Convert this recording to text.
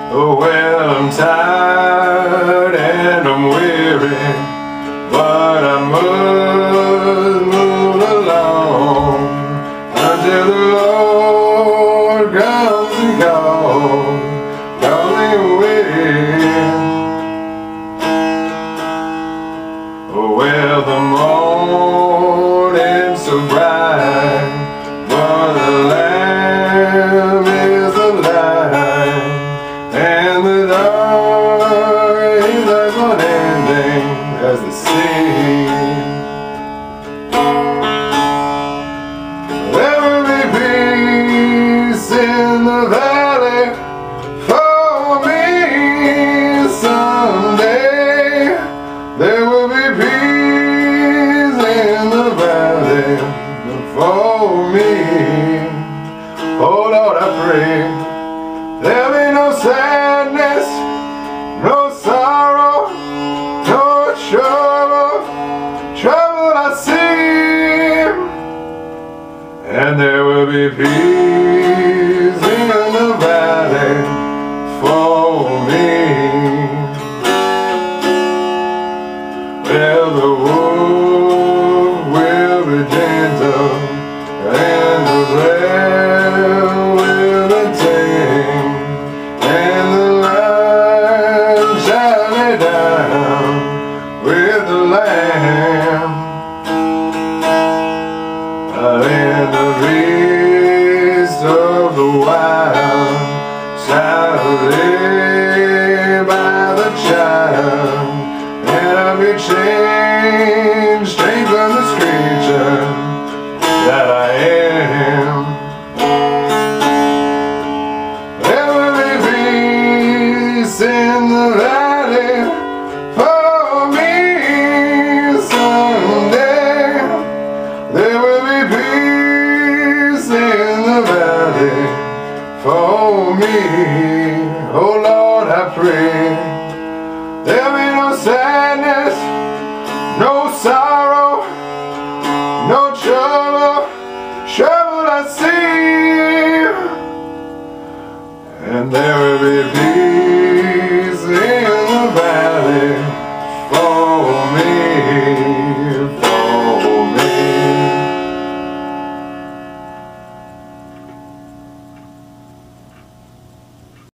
Oh well, I'm tired and I'm weary, but I must move along until the Lord comes and calls me away. Oh well, the morning's so bright, but the Lamb is alive, and the dark is like unending as the sea. There will be peace in the valley for me someday. There will be peace in the valley for me. Oh Lord, I pray there'll be no sadness, no sorrow, no trouble I see, and there will be peace in the valley for me. Well, the wolf will be gentle, and the bear will be tame, and the lion shall lay down with the lamb, and the beast of the wild shall lay by the child, and I'll be changed straight from this creature that I am. There will be peace in the valley for me someday. There will be peace in the valley for me. Oh Lord, I pray there'll be no sadness, no sorrow, no trouble I see, and there will be peace